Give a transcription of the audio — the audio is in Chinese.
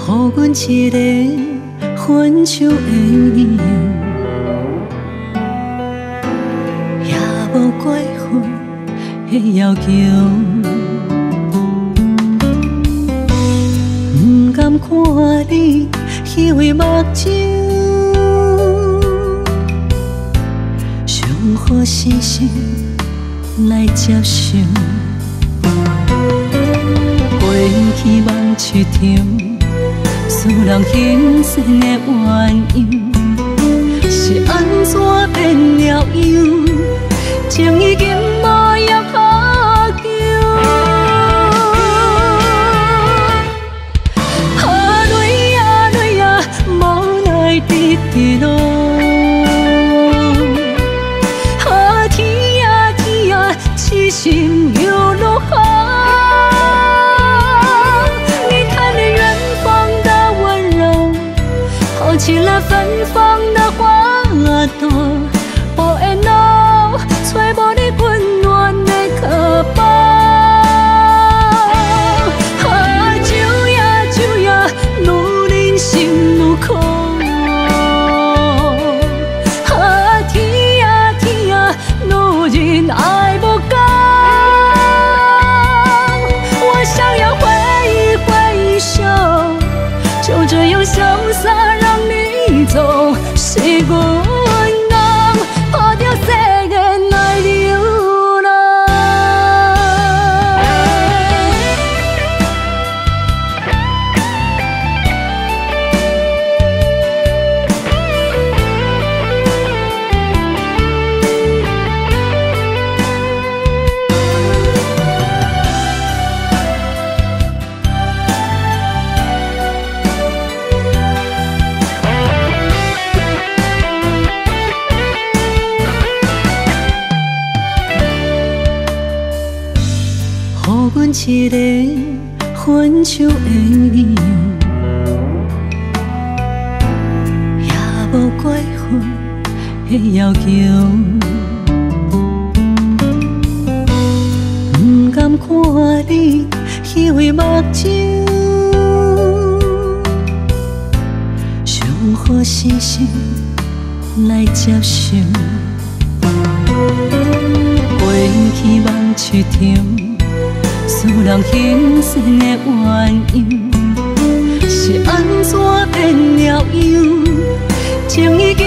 予阮一个分手的理由，也无过分的要求。不甘看你虚伪目睭，上好死心来接受。过去梦一场，使人心酸的缘由，是安怎变了样？情已经无药可救。啊泪啊泪啊，无奈直直落。啊天啊天啊，痴心又落雨。起了芬芳的花朵，无缘路，找无你温暖的靠抱。啊，酒呀酒呀，愈饮心愈苦。啊，天呀天呀，愈忍爱无讲。我想要挥一挥手，就这样潇洒。总是阮人抱着世间来流浪。予阮一个分手的理由，也无过分的要求。不甘看你虚伪目睭，上好死心来接受。过去梦一场。使人心酸的缘由，是安怎变了样？情已经